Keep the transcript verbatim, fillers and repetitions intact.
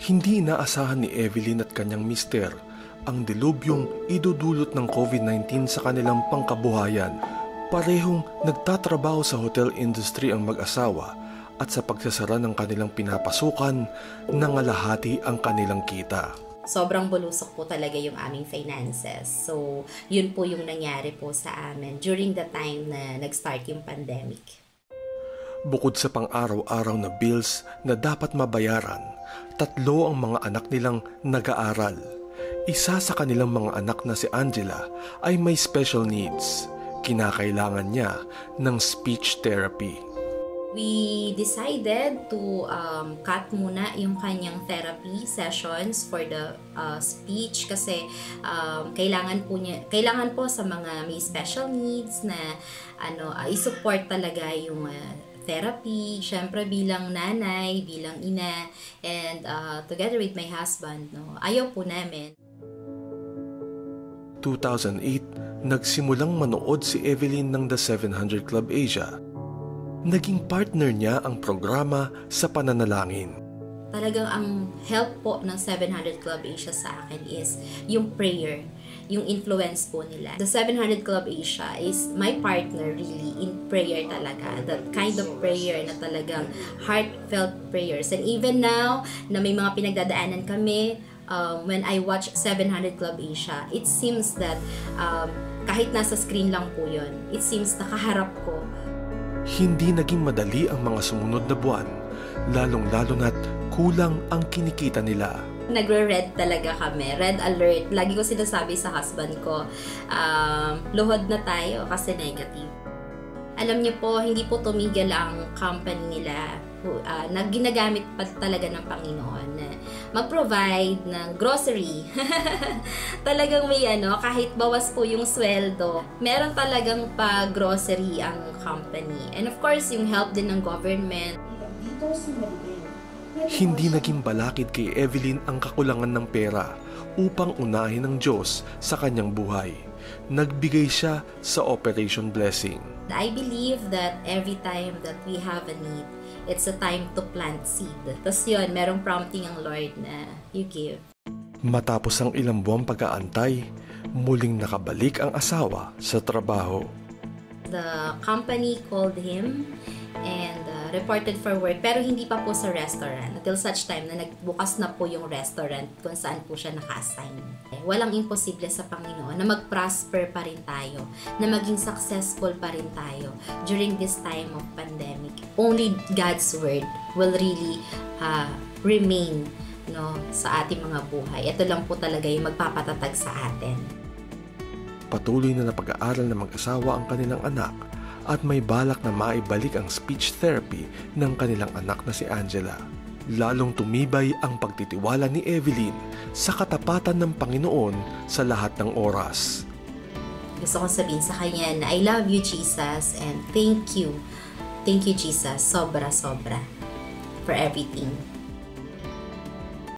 Hindi inaasahan ni Evelyn at kanyang mister ang dilubyong idudulot ng COVID nineteen sa kanilang pangkabuhayan. Parehong nagtatrabaho sa hotel industry ang mag-asawa at sa pagsasara ng kanilang pinapasukan, nangalahati ang kanilang kita. Sobrang bulusok po talaga yung aming finances. So, yun po yung nangyari po sa amin during the time na nag-start yung pandemic. Bukod sa pang-araw-araw na bills na dapat mabayaran, tatlo ang mga anak nilang nag-aaral. Isa sa kanilang mga anak na si Angela ay may special needs. Kinakailangan niya ng speech therapy. We decided to um, cut muna yung kanyang therapy sessions for the uh, speech kasi um, kailangan po niya, kailangan po sa mga may special needs na ano uh, i-support talaga yung uh, therapy. Syempre bilang nanay, bilang ina, and uh, together with my husband, no, ayaw po namin. two thousand eight, nagsimulang manood si Evelyn ng The seven hundred Club Asia. Naging partner niya ang programa sa pananalangin. Talagang ang help po ng seven hundred Club Asia sa akin is yung prayer, yung influence po nila. The seven hundred Club Asia is my partner really in prayer talaga. That kind of prayer na talagang heartfelt prayers. And even now, na may mga pinagdadaanan kami, um, when I watch seven hundred Club Asia, it seems that um, kahit nasa screen lang po yun, it seems nakaharap ko. Hindi naging madali ang mga sumunod na buwan, lalong-lalo na't kulang ang kinikita nila. Nagre-red talaga kami, red alert. Lagi ko sinasabi sa husband ko, um, luhod na tayo kasi negative. Alam niyo po, hindi po tumigil ang company nila uh, na ginagamit pa talaga ng Panginoon na mag-provide ng grocery. Talagang may ano, kahit bawas po yung sweldo, meron talagang pa-grocery ang company. And of course, yung help din ng government. Hindi naging balakid kay Evelyn ang kakulangan ng pera upang unahin ng Diyos sa kanyang buhay. Nagbigay siya sa Operation Blessing. I believe that every time that we have a need, it's a time to plant seed. Tapos yun, merong prompting ang Lord na you give. Matapos ang ilang buwang pag-aantay, muling nakabalik ang asawa sa trabaho. The company called him and uh, reported for work, pero hindi pa po sa restaurant until such time na nagbukas na po yung restaurant kung saan po siya naka-assign. Walang imposible sa Panginoon na mag-prosper pa rin tayo, na maging successful pa rin tayo during this time of pandemic. Only God's word will really uh, remain, no, sa ating mga buhay. Ito lang po talaga yung magpapatatag sa atin. Patuloy na napag-aaral ng mag-asawa ang kanilang anak at may balak na maibalik ang speech therapy ng kanilang anak na si Angela. Lalong tumibay ang pagtitiwala ni Evelyn sa katapatan ng Panginoon sa lahat ng oras. Gusto kong sabihin sa kanya na I love you, Jesus, and thank you. Thank you, Jesus, sobra-sobra for everything.